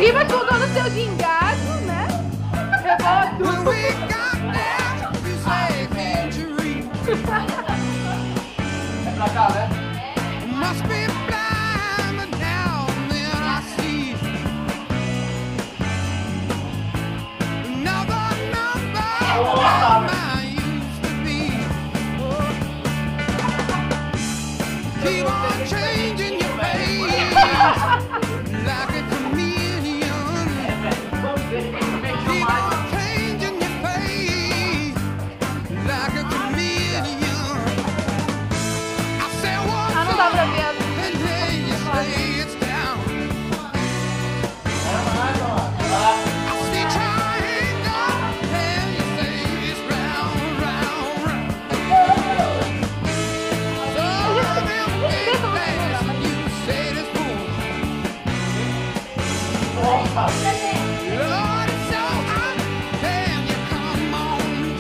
Riva com todo o seu gingado, né? Reboto. É pra cá, né? Must be blind, but now and then I see another number I used to be. Keep on changing your face like a chameleon. Keep on changing your face like a chameleon. I say what's Ah, não dá pra ver. and then you say it's down. I see triangle and you say it's round, round, round. So them big things and you say it's full. Lord, it's so hot, then you come on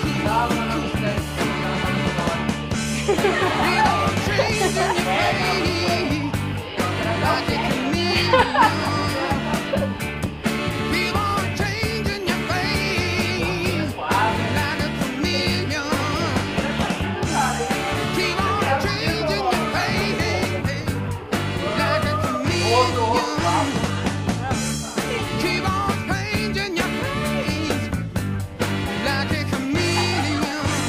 keep on changing your face like a chameleon. Keep on changing your face like a chameleon. Keep on changing your face like a chameleon. Keep on changing your face like a chameleon.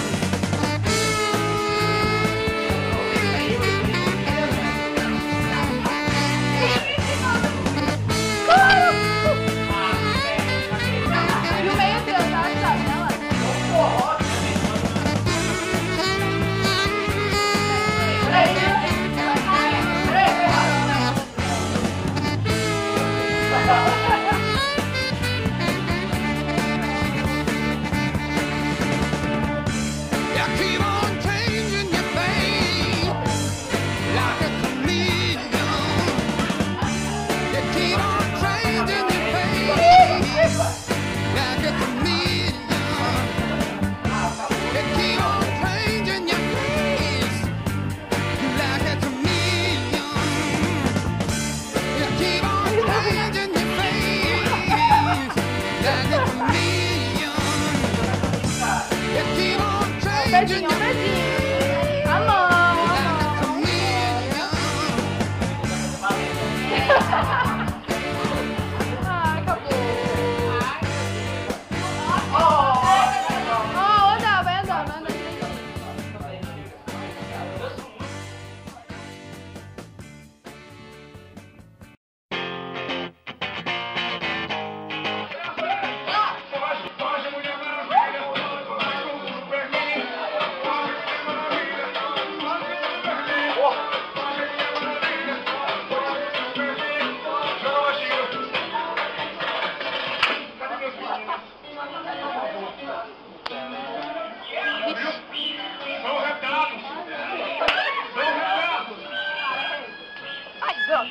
E o meio teu, tá? Ela. You keep on changing your face like a chameleon. You keep on changing your face like a chameleon. You keep on changing your face like a chameleon. You keep on changing your face like a chameleon. You keep on changing Beijinho, your beijinho. A mão, a mão. Ah, acabou. Oh, anda, vai andando, anda direitinho. Ai, Deus.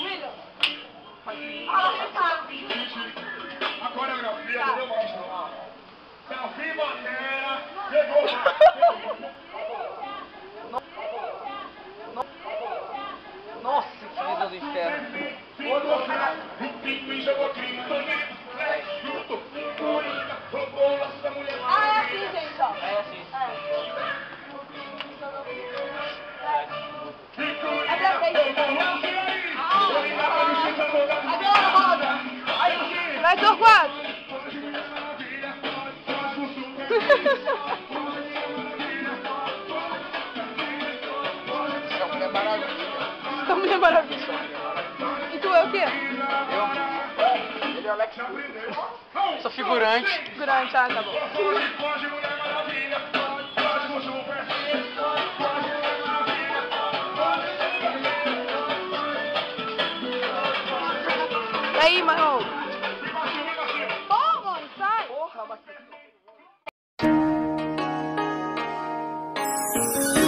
A coreografia do meu maestro lá. Selfie Batera, chegou Nossa, que vida do inferno. Ah, é assim, gente, ó. É assim. É pra frente. Agora roda. Vai, Torquato. Essa mulher é maravilhosa. Essa mulher é maravilhosa. E tu é o quê? Ele é o Alex. Sou figurante. Figurante, ah, tá bom. Aí, mano. Pô, mano, sai. Porra,